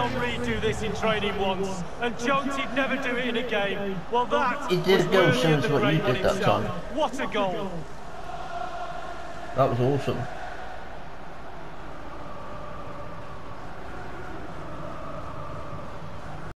Henry do this in training once, and joked he'd never do it in a game. Well, that He did go similar to what you did that time. What a goal! That was awesome.